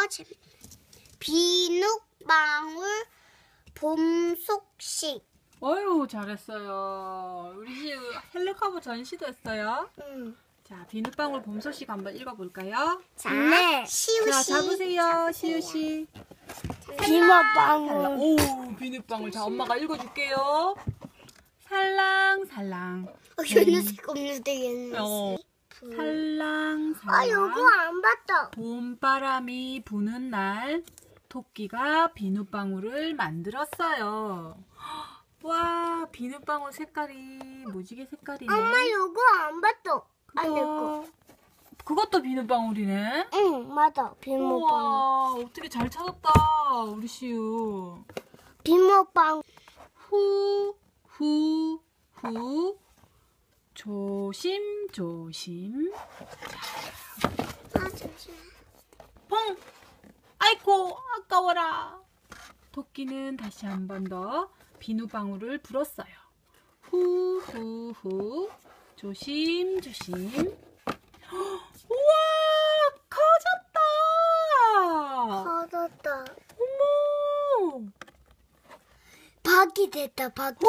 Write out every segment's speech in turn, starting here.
비눗방울 봄 소식. 어휴, 잘했어요. 우리 시우 헬로카보 전시됐어요. 자, 비눗방울 봄 소식 한번 읽어볼까요? 자, 네. 시우씨. 자, 잡으세요, 시우씨. 비눗방울. 오, 비눗방울. 자, 엄마가 읽어줄게요. 살랑살랑. 연습 없는데 살랑살랑. 요거 안 봤다. 봄바람이 부는 날 토끼가 비눗방울을 만들었어요. 와, 비눗방울 색깔이 무지개 색깔이네. 엄마 요거 안 봤다. 그것도 비눗방울이네. 응, 맞아. 비눗방울. 우와, 어떻게 잘 찾았다, 우리 시우. 비눗방울. 후 조심조심. 잠시만. 퐁! 아이고, 아까워라. 토끼는 다시 한 번 더 비눗방울을 불었어요. 후 조심조심. 우와, 커졌다. 어머. 박이 됐다, 박이.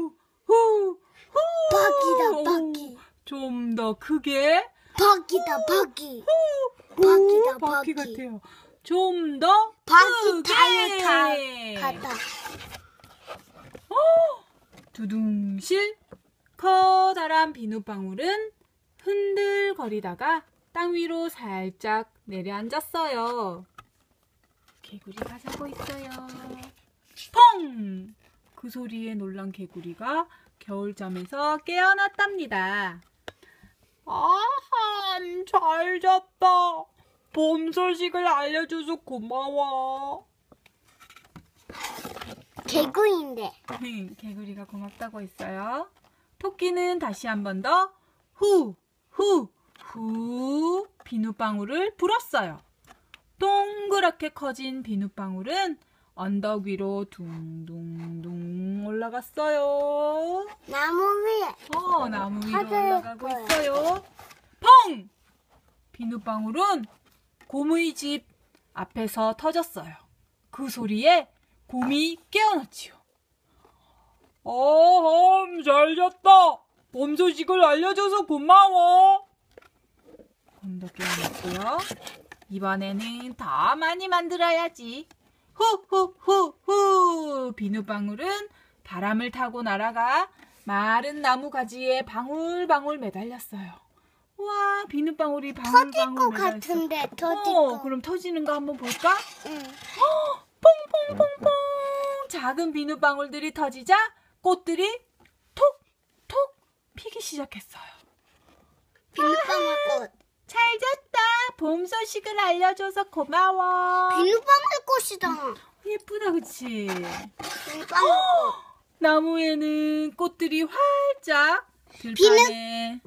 박이다, 박이. 좀 더 크게. 박이다, 박이. 바퀴 같아요. 좀 더 박이 크게. 갔다. 두둥실. 커다란 비눗방울은 흔들거리다가 땅 위로 살짝 내려앉았어요. 개구리가 자고 있어요. 펑! 그 소리에 놀란 개구리가 겨울잠에서 깨어났답니다. 아함, 잘 잤다. 봄 소식을 알려줘서 고마워. 개구리인데. 개구리가 고맙다고 했어요. 토끼는 다시 한 번 더 비눗방울을 불었어요. 동그랗게 커진 비눗방울은 언덕 위로 둥둥둥 올라갔어요. 나무 위에. 나무 위로 올라가고 있어요. 펑! 비눗방울은 곰의 집 앞에서 터졌어요. 그 소리에 곰이 깨어났지요. 잘 잤다. 봄 소식을 알려줘서 고마워. 곰도 깨어났고요. 이번에는 더 많이 만들어야지. 비눗방울은 바람을 타고 날아가 마른 나무 가지에 방울방울 매달렸어요. 와, 비눗방울이 방울방울 터질 것 매달렸어. 같은데, 터질 거. 그럼 터지는 거 한번 볼까? 응. 퐁퐁퐁퐁. 작은 비눗방울들이 터지자 꽃들이 톡톡 피기 시작했어요. 비눗방울 꽃. 잘 잤다. 봄 소식을 알려줘서 고마워. 비눗방울 꽃이다. 예쁘다, 그치? 비눗방울 꽃. 나무에는 꽃들이 활짝. 들판에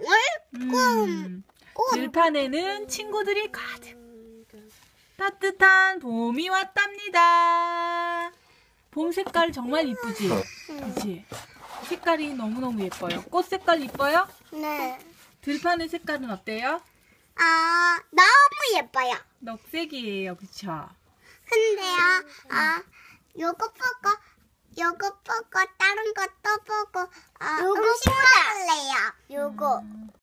꽃. 들판에는 친구들이 가득. 따뜻한 봄이 왔답니다. 봄 색깔 정말 이쁘지? 그치? 색깔이 너무너무 예뻐요. 꽃 색깔 이뻐요? 네. 들판의 색깔은 어때요? 너무 예뻐요. 녹색이에요, 그쵸? 근데요, 요거 보고, 다른 것도 보고, 음식 먹을래요. 요거.